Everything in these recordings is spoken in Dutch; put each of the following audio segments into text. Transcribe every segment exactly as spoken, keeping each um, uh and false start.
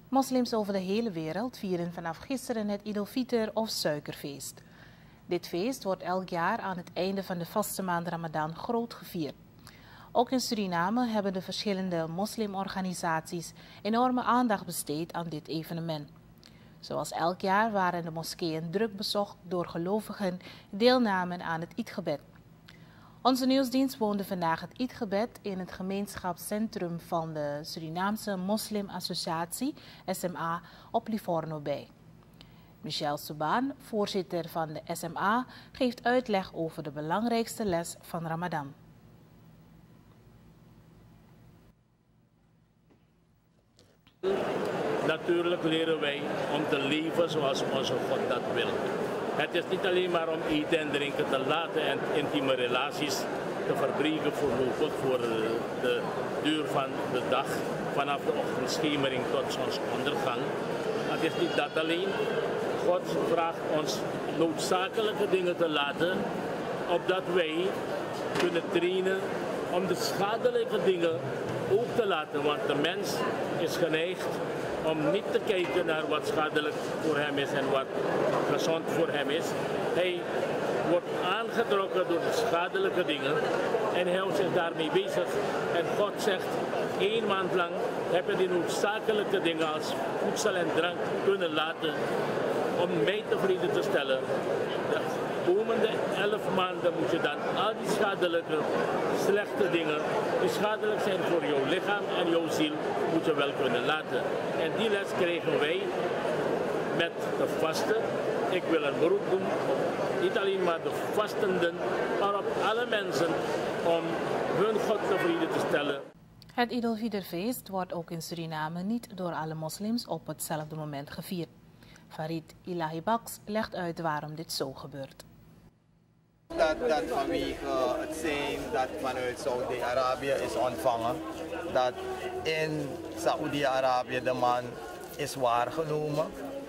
Moslims over de hele wereld vieren vanaf gisteren het Eid al-Fitr of suikerfeest. Dit feest wordt elk jaar aan het einde van de vaste maand Ramadan groot gevierd. Ook in Suriname hebben de verschillende moslimorganisaties enorme aandacht besteed aan dit evenement. Zoals elk jaar waren de moskeeën druk bezocht door gelovigen die deelnamen aan het Eidgebed. Onze nieuwsdienst woonde vandaag het Eidgebed in het gemeenschapscentrum van de Surinaamse Moslim Associatie, S M A, op Livorno bij. Michel Subaan, voorzitter van de S M A, geeft uitleg over de belangrijkste les van Ramadan. Natuurlijk leren wij om te leven zoals onze God dat wil. Het is niet alleen maar om eten en drinken te laten en intieme relaties te verbreken voorlopig voor de duur van de dag, vanaf de ochtendschemering tot zonsondergang. Het is niet dat alleen. God vraagt ons noodzakelijke dingen te laten, opdat wij kunnen trainen om de schadelijke dingen ook te laten. Want de mens is geneigd om niet te kijken naar wat schadelijk voor hem is en wat gezond voor hem is. Hij wordt aangetrokken door de schadelijke dingen en hij houdt zich daarmee bezig. En God zegt, één maand lang heb je die noodzakelijke dingen als voedsel en drank kunnen laten om mij tevreden te stellen. De komende elf maanden moet je dan al die schadelijke, slechte dingen die schadelijk zijn voor jouw lichaam en jouw ziel, moet je wel kunnen laten. En die les krijgen wij met de vasten. Ik wil een beroep doen, niet alleen maar de vastenden, maar op alle mensen om hun God tevreden te stellen. Het Eid al-Fitr-feest wordt ook in Suriname niet door alle moslims op hetzelfde moment gevierd. Farid Ilahibaks legt uit waarom dit zo gebeurt. Dat, dat vanwege het zijn dat vanuit Saudi-Arabië is ontvangen, dat in Saudi-Arabië de man is waargenomen.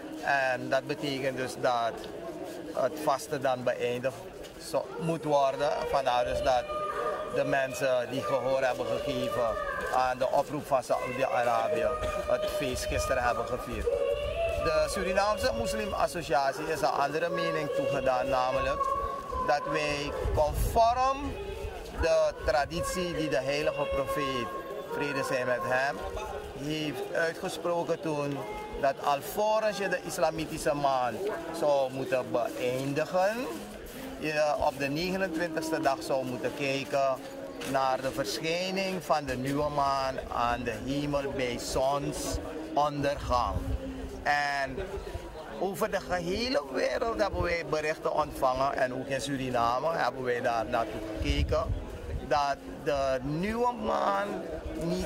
En dat betekent dus dat het vasten dan beëindigd moet worden. Vandaar dus dat de mensen die gehoor hebben gegeven aan de oproep van Saudi-Arabië het feest gisteren hebben gevierd. De Surinaamse Moslim Associatie is een andere mening toegedaan, namelijk dat wij conform de traditie die de heilige profeet, vrede zij met hem, heeft uitgesproken toen, dat alvorens je de islamitische maand zou moeten beëindigen, je op de negenentwintigste dag zou moeten kijken naar de verschijning van de nieuwe maan aan de hemel bij zonsondergang. En over de gehele wereld hebben wij berichten ontvangen en ook in Suriname hebben wij daar naartoe gekeken dat de nieuwe maan niet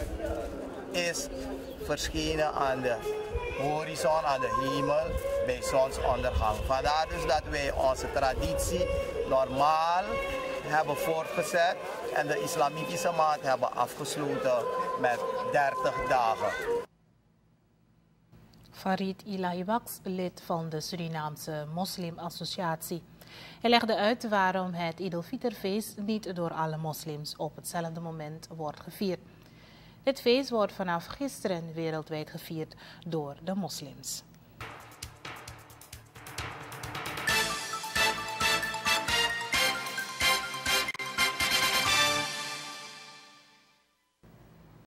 is verschenen aan de horizon, aan de hemel bij zonsondergang. Vandaar dus dat wij onze traditie normaal hebben voortgezet en de islamitische maand hebben afgesloten met dertig dagen. Farid Ilahibaks, lid van de Surinaamse Moslim Associatie. Hij legde uit waarom het Eid al-Fitr-feest niet door alle moslims op hetzelfde moment wordt gevierd. Dit feest wordt vanaf gisteren wereldwijd gevierd door de moslims.